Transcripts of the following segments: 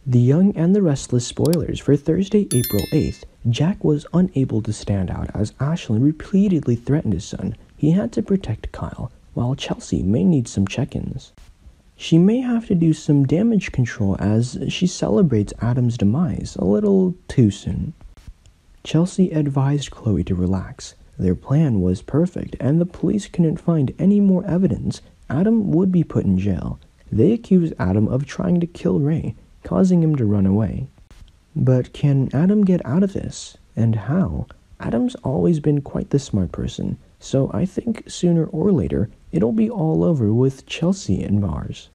The Young and the Restless spoilers for Thursday, April 8th. Jack was unable to stand out as Ashlyn repeatedly threatened his son. He had to protect Kyle, while Chelsea may need some check-ins. She may have to do some damage control as she celebrates Adam's demise a little too soon. Chelsea advised Chloe to relax. Their plan was perfect and the police couldn't find any more evidence. Adam would be put in jail. They accused Adam of trying to kill Ray, causing him to run away. But can Adam get out of this? And how? Adam's always been quite the smart person, so I think sooner or later it'll be all over with Chelsea in bars.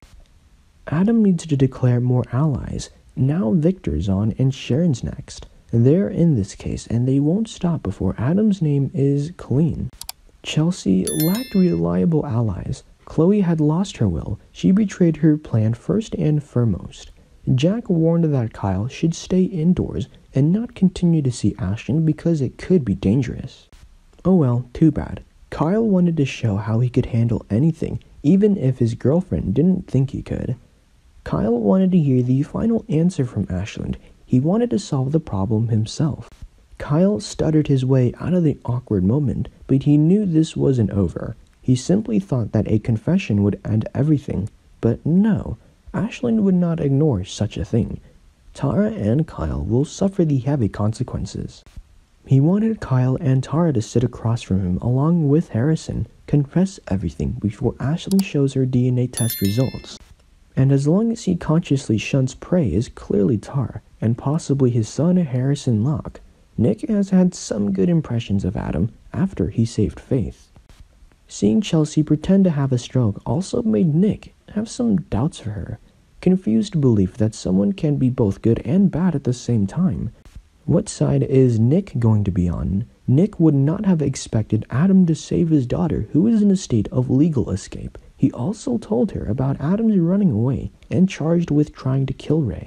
Adam needs to declare more allies. Now Victor's on and Sharon's next. They're in this case and they won't stop before Adam's name is clean. Chelsea lacked reliable allies. Chloe had lost her will. She betrayed her plan first and foremost. Jack warned that Kyle should stay indoors and not continue to see Ashlyn because it could be dangerous. Oh well, too bad. Kyle wanted to show how he could handle anything, even if his girlfriend didn't think he could. Kyle wanted to hear the final answer from Ashlyn. He wanted to solve the problem himself. Kyle stuttered his way out of the awkward moment, but he knew this wasn't over. He simply thought that a confession would end everything, but no. Ashlyn would not ignore such a thing. Tara and Kyle will suffer the heavy consequences. He wanted Kyle and Tara to sit across from him along with Harrison, confess everything before Ashlyn shows her DNA test results. And as long as he consciously shuns prey is clearly Tara, and possibly his son Harrison Locke. Nick has had some good impressions of Adam after he saved Faith. Seeing Chelsea pretend to have a stroke also made Nick have some doubts for her. Confused belief that someone can be both good and bad at the same time. What side is Nick going to be on? Nick would not have expected Adam to save his daughter, who is in a state of legal escape. He also told her about Adam's running away and charged with trying to kill Ray.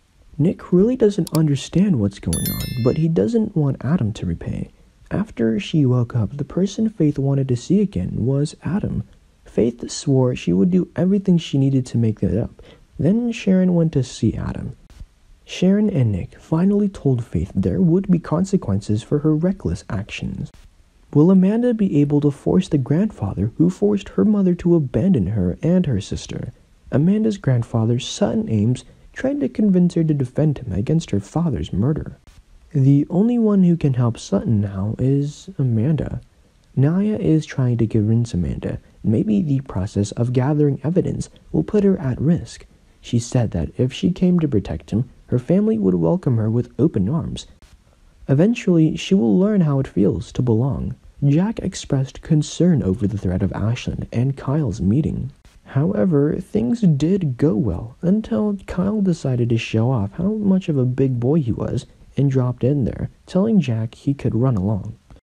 Nick really doesn't understand what's going on, but he doesn't want Adam to repay. After she woke up, the person Faith wanted to see again was Adam. Faith swore she would do everything she needed to make it up. Then Sharon went to see Adam. Sharon and Nick finally told Faith there would be consequences for her reckless actions. Will Amanda be able to force the grandfather who forced her mother to abandon her and her sister? Amanda's grandfather, Sutton Ames, tried to convince her to defend him against her father's murder. The only one who can help Sutton now is Amanda. Naya is trying to convince Amanda. Maybe the process of gathering evidence will put her at risk. She said that if she came to protect him, her family would welcome her with open arms. Eventually, she will learn how it feels to belong. Jack expressed concern over the threat of Ashlyn and Kyle's meeting. However, things did go well until Kyle decided to show off how much of a big boy he was and dropped in there, telling Jack he could run along.